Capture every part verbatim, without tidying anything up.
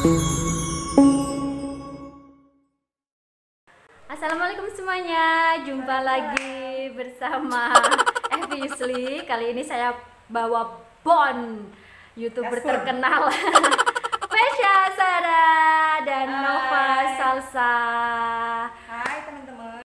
Assalamualaikum semuanya, jumpa lagi bersama Evi Yusli. Kali ini saya bawa Bon, YouTuber terkenal Vesha Sada dan Hai. Nova Salsa. Hai teman-teman.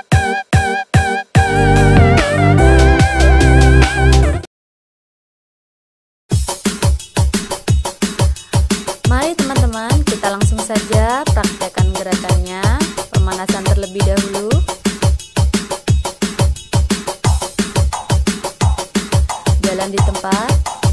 Mari teman-teman, kita langsung saja praktekkan gerakannya. Pemanasan terlebih dahulu. Jalan di tempat.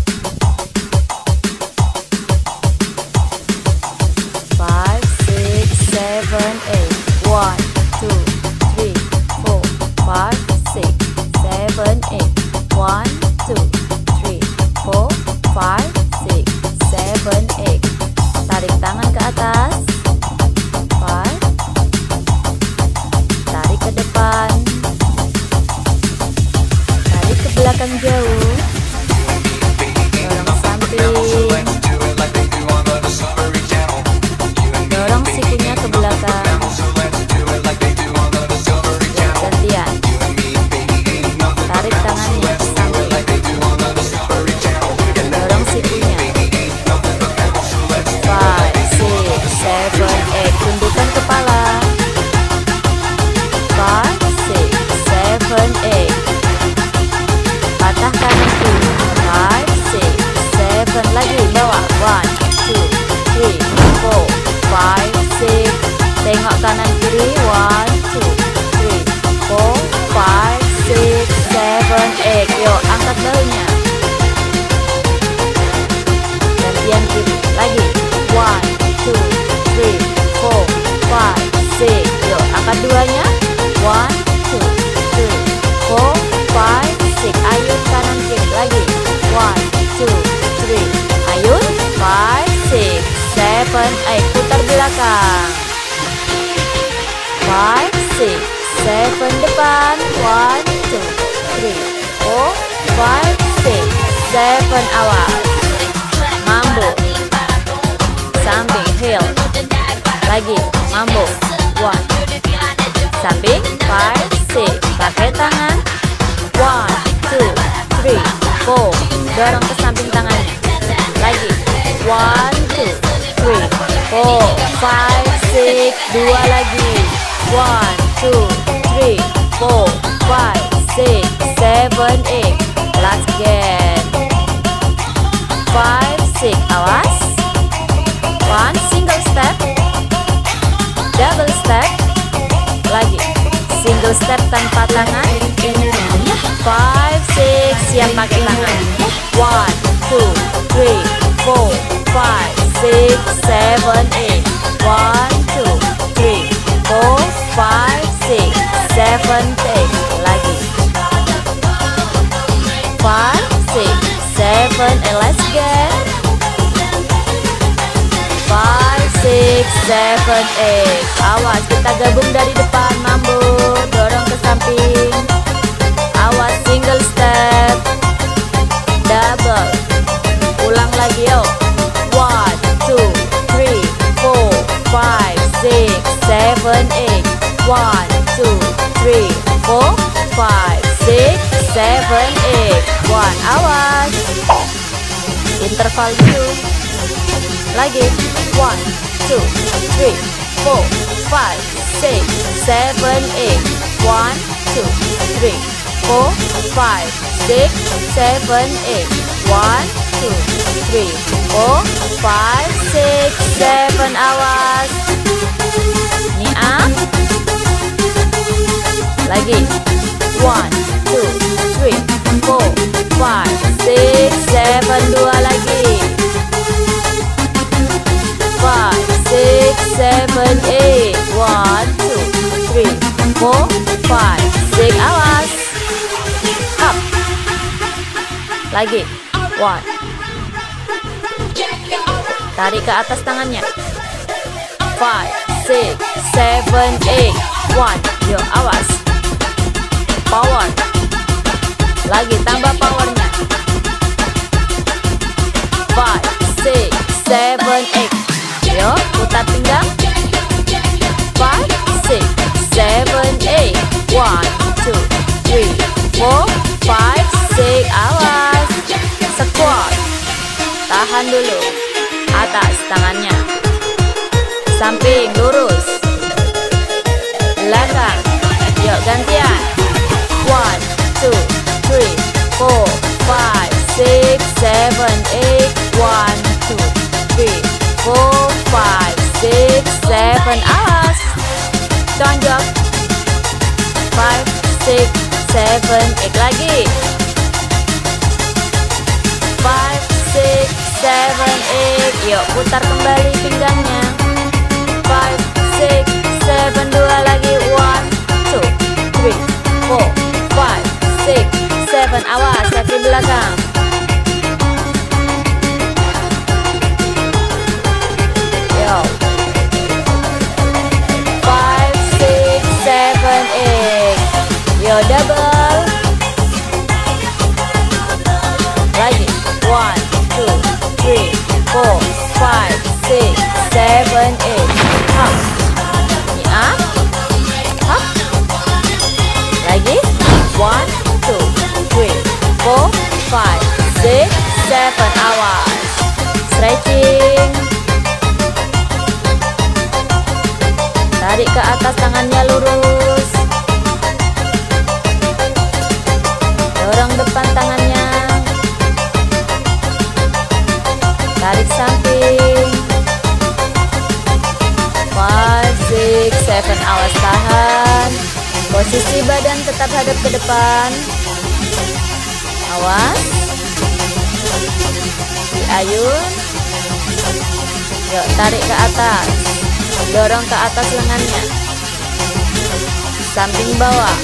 Five, six, seven, eight. One, two, three, four, five, six, seven, eight. One, two, three, four, five, six, seven, eight. Tarik tangan ke atas. Five. Tarik ke depan. Tarik ke belakang jauh. Dorong samping. Dorong sikunya ke belakang. Gantian. Tarik tangannya ke samping. Dorong sikunya. Five, six, seven, eight. Tundukkan kepala. Five, six, seven, eight. Patah kanan kiri. Five, six, seven. Lagi bawah. One, two, three, four, five, six. Tengok kanan kiri. One, two, three, four, five, six, seven, eight. Yuk, angkat bahunya. Gantian kiri. Lagi. One, two, three, four, five, six. Yuk, angkat duanya. One, two, three, four, five, six. Ayun kanan kiri. Lagi. One, two, three. Ayun. Five, six, seven, eight. Putar belakang. Five, six, seven. Depan. One, two, three, four, five, six, seven. Awas. Mambo. Samping. Heel. Lagi. Mambo. One. Samping. Five, six. Pakai tangan. One, two, three, four. Dorong ke samping tangannya. Lagi. One, two, three, four, five, six. Dua lagi. One, two, three, four, five, six, seven, eight. Last again. Five, six. Awas. One single step. Double step. Lagi. Single step tanpa tangan. Five, six. Siap pakai tangan. One, two, three, four, five, six, seven, eight. One, two, three, four, five, six, seven, eight. Lagi. Five, six, seven, and let's get. Five, six, seven, eight. Awas, kita gabung dari depan. Mambo. Dorong ke samping. Awas, single step. Double. Ulang lagi yuk. One, two, three, four, five, six, seven, eight. One, two, three, four, five, six, seven, eight. One. Awas. Interval dulu. Lagi. One, two, three, four, five, six, seven, eight. One, two, three, four, five, six, seven, eight. One, two, three, four, five, six, seven. Awas. Ni up. Lagi. One, two, three, four, five, six, seven. Dua lagi. Five, six, seven, eight. One, two, three, four, five, six. Awas. Up. Lagi. One. Tarik ke atas tangannya. Five, six, seven, eight. One. Yo, awas. Power. Lagi, tambah powernya. Five, six, seven, eight. Yo, Tahan dulu. Atas tangannya. Samping lurus. Belakang. Yuk gantian. One, two, three, four, five, six, seven, eight. One, two, three, four, five, six, seven. Awas. Tonjok. Five, six, seven, eight. Lagi. Five, six, seven, eight. Yuk putar kembali pinggangnya. Five, six, seven. Dua lagi. One, two, three, four, five, six, seven. Awas kaki belakang. Yo. Five, six, seven, eight. Yo double. Lagi. One, two, three, four, five, six, seven, eight. Hop. Ini up. Hop. Lagi. One, two, three, four, five, six, seven. Awas. Stretching. Tarik ke atas, tangannya lurus. Dorong depan tangannya. Tarik samping. Five, six, seven. Awas tahan. Posisi badan tetap hadap ke depan. Awas. Diayun. Yuk tarik ke atas. Dorong ke atas lengannya. Samping bawah.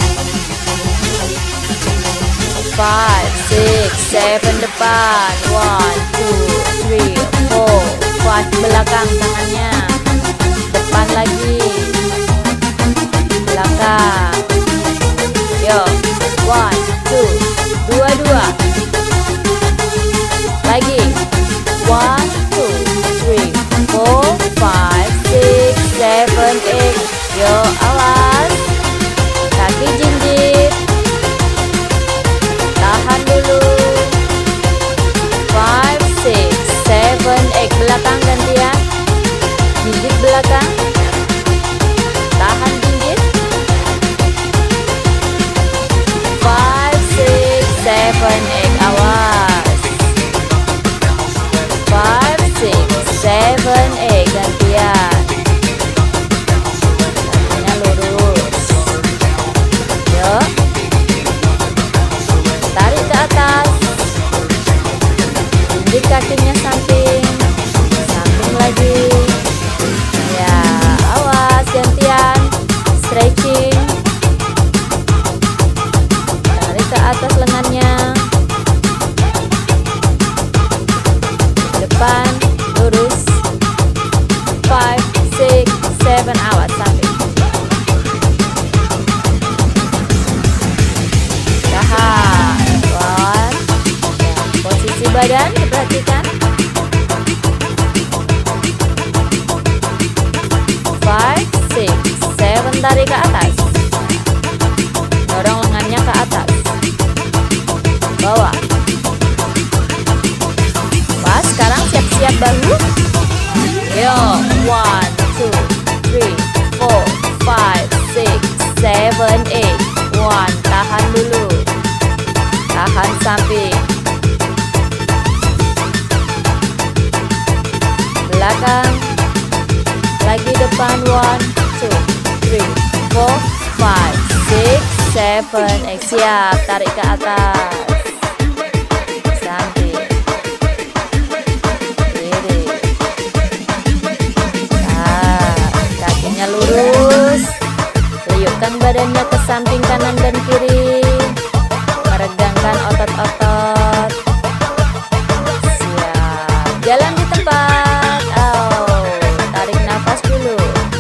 Five, six, seven. Depan. One, two, three, four, five. Belakang tangannya. Depan lagi. Belakang. Yo. One, two. Dua, dua. Lagi. One, two, three, four, five, six, seven, eight. Yo, awas. Kaki jinjit. Tahan dulu. Five, six, seven, eight. Belakang gantian. Jinjit belakang. Tahan jinjit. Five, six, seven, eight. Awas. Five, six, seven, eight. Gantian. Kakinya lurus. Yuk. Tarik ke atas. Jinjit kakinya samping. Samping lagi. Ya, awas gantian. Stretching. Tarik ke atas lengannya. Depan lurus. Five, six, seven. Awas samping. Tahan. One. Ya, posisi badan diperhatikan. Five, six, seven. Tarik ke atas. Dorong lengannya ke atas. Bawah. Pas, sekarang siap-siap bahu. Yo, one, two, three, four, five, six, seven, eight. One, tahan dulu. Tahan samping. Belakang. Lagi depan. One, two, three, four, five, six, seven, eight. Siap, tarik ke atas. Samping. Kiri. Nah, kakinya lurus. Liukkan badannya ke samping kanan dan kiri. Meregangkan otot-otot. Siap. Jalan di tempat. Oh, tarik nafas dulu.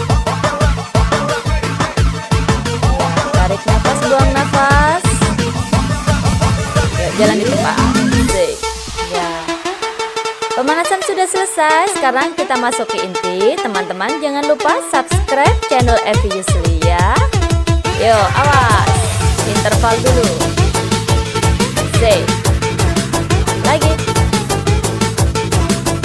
Ya, tarik nafas, buang nafas. Yuk, jalan di tempat. Sik. Ya. Pemanasan sudah selesai. Sekarang kita masuk ke inti. Teman-teman jangan lupa subscribe channel Evi Yusli ya. Yuk, awas. Interval dulu. Sik. Lagi.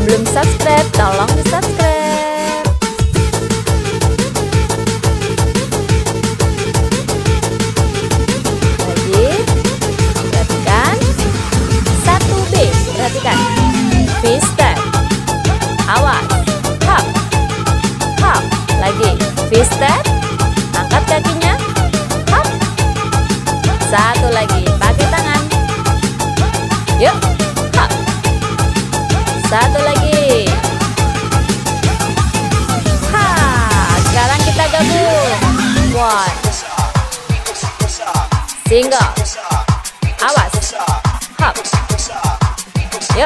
Yang belum subscribe, tolong di subscribe. Lagi, perhatikan. Satu B, perhatikan. V-step. Awas. Hop. Hop. Lagi, V-step. Angkat kakinya. Hop. Satu lagi, pakai tangan. Yuk. Hop. Satu lagi. Ha, sekarang kita gabung. One. Single. Awas. Hop. Yuk.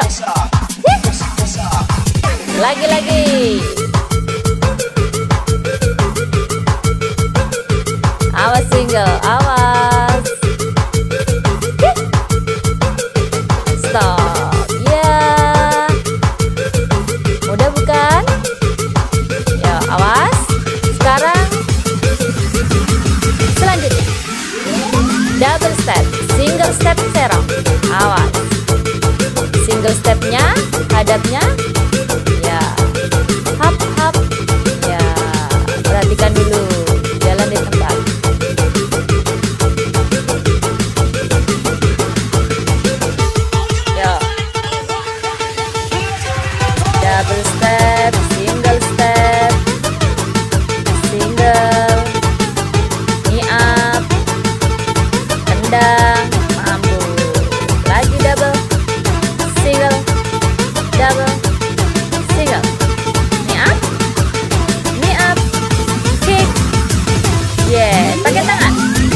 Lagi-lagi. Awas single. Awas. Stop. Ya. Mudah bukan? Ya, awas. Sekarang selanjutnya double step, single step serong. Awas. Single stepnya, hadapnya. Ya. Hop hop. Ya. Perhatikan dulu. Jalan di tempat. Yo. Double step, single step, single, knee up, tendang, mampu. Lagi double, single, double, single, knee up, knee up, kick. Yeah, pakai tangan.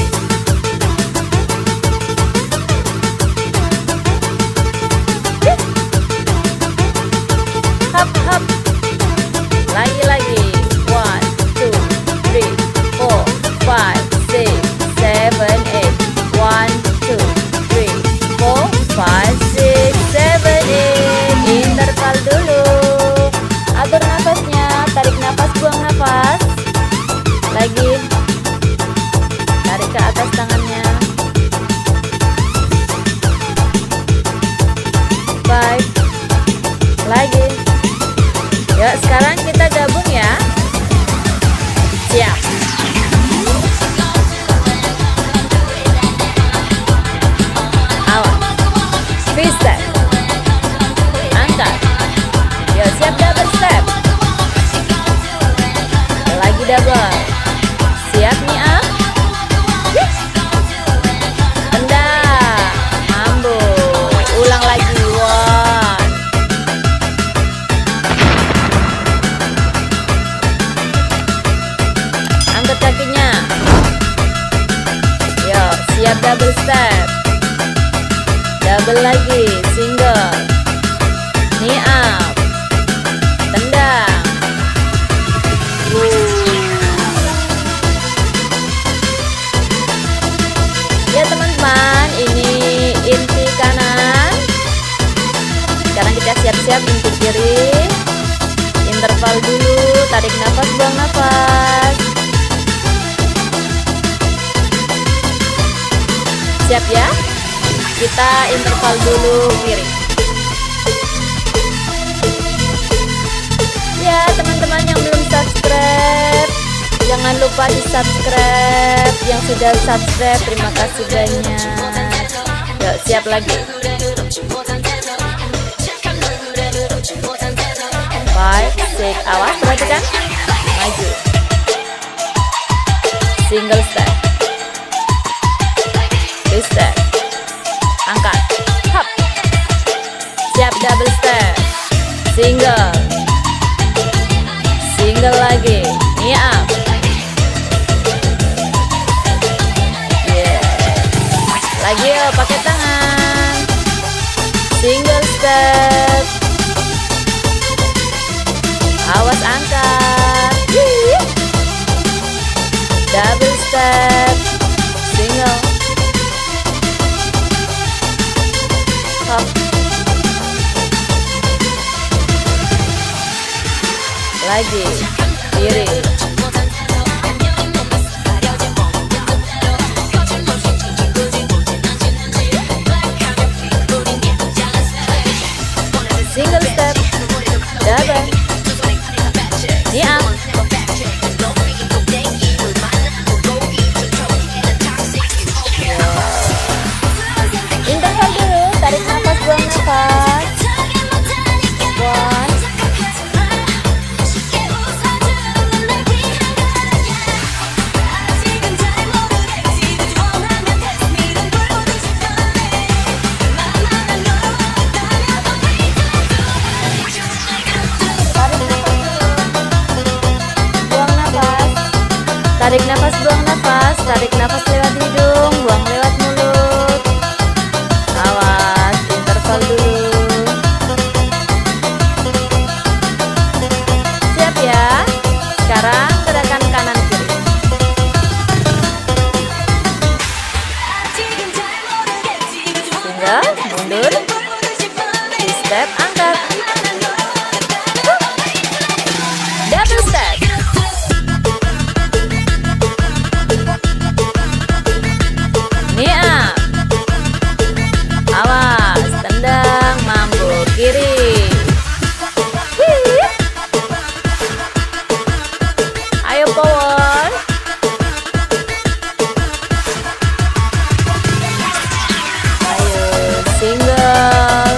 Hop hop. Lagi-lagi. One, two, three, four, five, six, seven, eight. One, two, three, four, five, six, seven, eight. Interval dulu. Atur nafasnya. Tarik nafas, buang nafas. Lagi. Tarik ke atas tangannya. Five. Lagi. Yuk, sekarang kita gabung ya. Siap. Awas. V-step. Angkat. Yuk, siap double step. Lagi double. Siap nih up. Tendang. Mambu. Ulang lagi. One. Angkat kakinya. Yuk, siap double step. Double lagi, single. Knee up. Tendang. Wuh. Ya teman-teman, ini inti kanan. Sekarang kita siap-siap inti kiri. Interval dulu, tarik nafas, buang nafas. Siap ya? Kita interval dulu kiri. Ya teman-teman yang belum subscribe, jangan lupa di subscribe. Yang sudah subscribe, terima kasih banyak. Yuk, siap lagi. Five, six, awas, perhatikan. Maju. Single step. Two step. Angkat. Hop. Siap double step. Single. Single lagi. Knee up. Yeah. Lagi yuk, pakai tangan. Single step. Awas angkat. Double step. Single. Hop. Lagi kiri. Single step. Double. Knee up. Interval dulu, tarik nafas, buang nafas. One. Tarik nafas, buang nafas. Tarik nafas lewat hidung, buang lewat mulut. Awas, interval dulu. Siap ya? Sekarang gerakan kanan kiri. Single, mundur. Two step, angkat. Double step. Knee up. Awas, tendang, mampu kiri. Hii. Ayo power. Ayo single.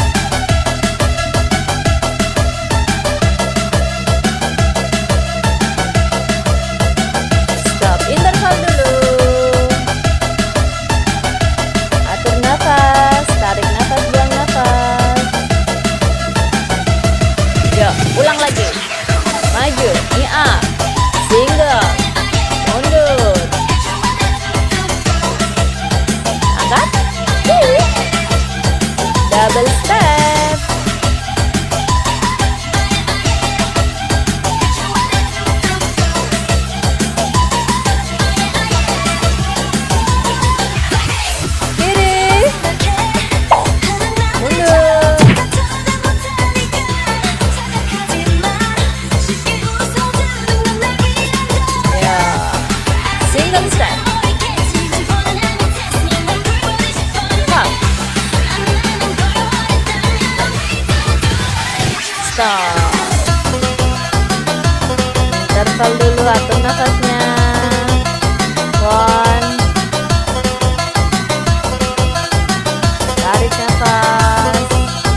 Stop, interval dulu. Tarik nafas, buang nafas. Yuk, ulang lagi. Maju, knee up. Single. Mundur. Angkat. Double step. Stop. Interval dulu, atur nafasnya. One. Tarik nafas.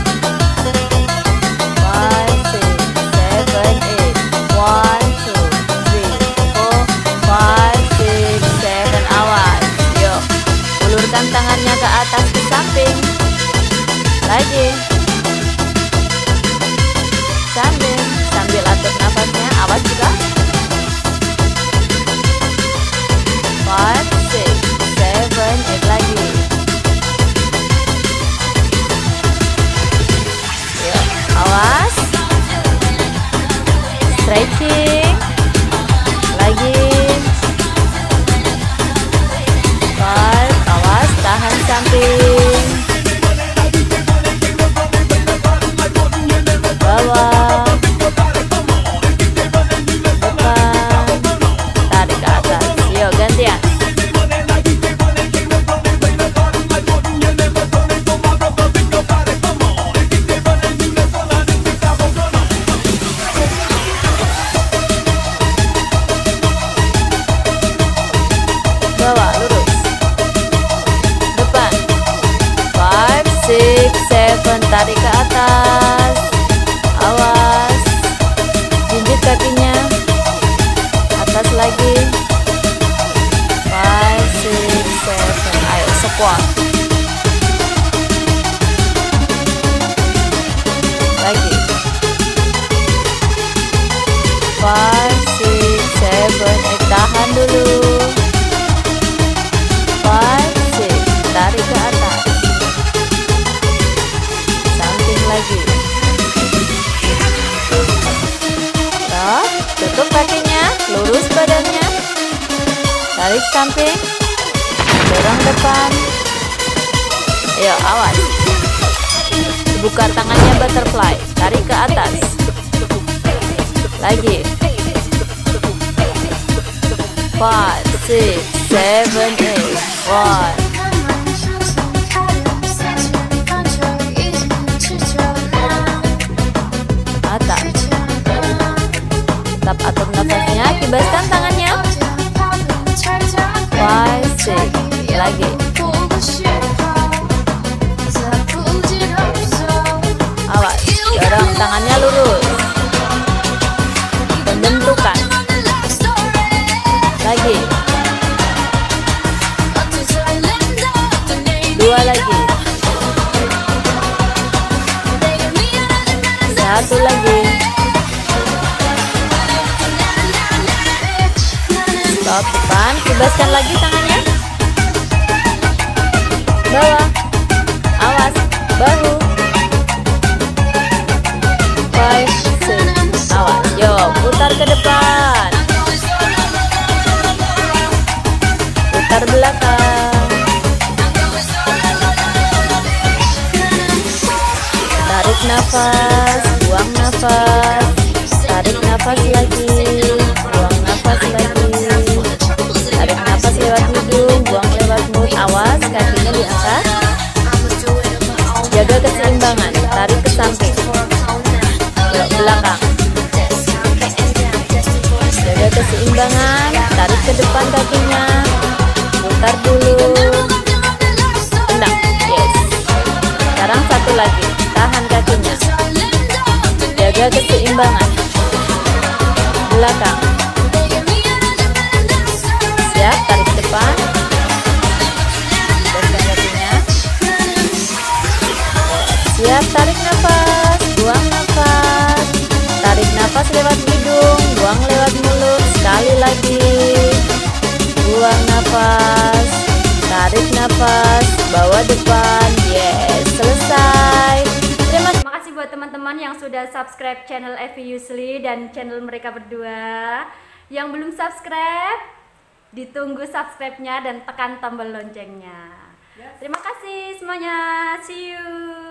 Five, six, seven, eight. One, two, three, four, five, six, seven. Awas. Yuk, ulurkan tangannya ke atas ke samping. Lagi. Sambil, sambil atur nafasnya, awas juga. Five, six, seven, eight lagi. Yuk, awas. Stretching. Lagi. Five, awas, tahan samping. Bawah. Bawah, lurus. Depan. Five, six, seven. Tarik ke atas. Awas. Jinjit kakinya. Atas lagi. Five, six, seven. Ayo squat. Lagi. Five, six, seven. Eh, tahan dulu. Five, six. Tarik ke atas. Samping lagi. Stop. Tutup kakinya. Lurus badannya. Tarik samping. Dorong depan. Ayo, awas. Buka tangannya butterfly. Tarik ke atas. Lagi. Five, six, seven, eight. One. Atas. kibaskan tangannya. Five, six. Lagi. Awas, dorong tangannya lurus. Bentukan. Lagi. Dua lagi. Satu lagi. Stop depan, kibaskan lagi tangannya. Bawah. Awas, bahu. Five, six. Awas, yo, putar ke depan. Putar belakang. Tarik nafas, buang nafas. Tarik nafas lagi, buang nafas lagi. Tarik nafas lewat hidung, buang lewat mulut. Awas, kakinya diangkat. Jaga keseimbangan, tarik ke samping. Belok belakang. Jaga keseimbangan, tarik ke depan kakinya. Putar dulu. Tendang, yes. Sekarang satu lagi, tahan kakinya. Jaga keseimbangan. Belakang. Siap, tarik depan. Kibaskan kakinya. Siap, tarik nafas, buang nafas. Tarik nafas lewat hidung, buang lewat mulut. Sekali lagi. Buang nafas. Tarik nafas, bawa depan. Yes, selesai. Terima Terima kasih buat teman-teman yang sudah subscribe channel Evi Yusli dan channel mereka berdua. Yang belum subscribe, ditunggu subscribe-nya dan tekan tombol loncengnya. Terima kasih semuanya. See you.